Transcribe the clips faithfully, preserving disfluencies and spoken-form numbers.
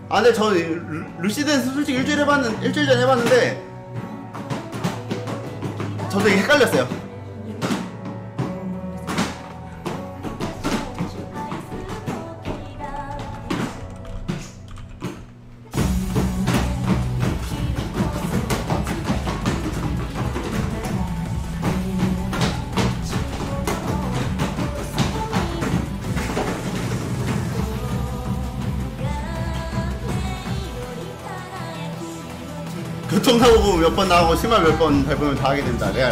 아 근데 저 루시드는 솔직히 일주일 해봤는 일주일 전에 해봤는데 저도 이게 헷갈렸어요. 교통사고 몇 번 나오고 심할 몇 번 밟으면 다 하게 된다. 레알.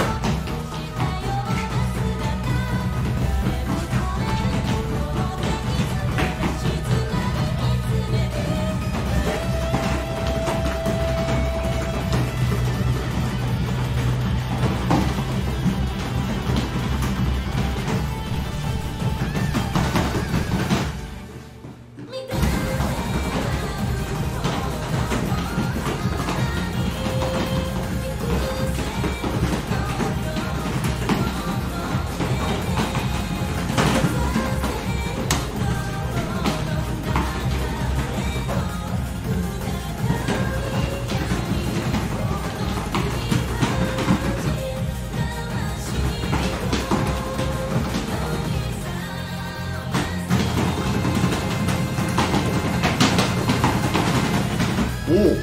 오!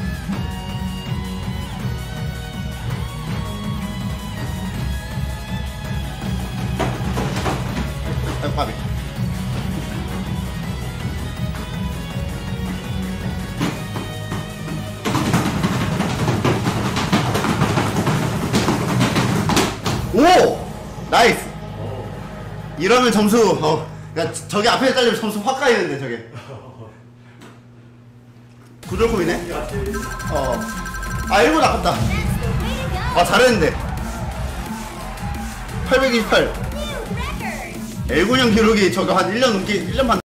아이고 까비. 오! 나이스! 이러면 점수 어 그니까 저기 앞에 잘리면 점수 확 가이는데 저게 구절급이네? 어. 아, 일 분 아깝다. 아, 잘했는데. 팔백이십팔. 엘군형 기록이 저거 한 일 년 넘게, 일 년 반.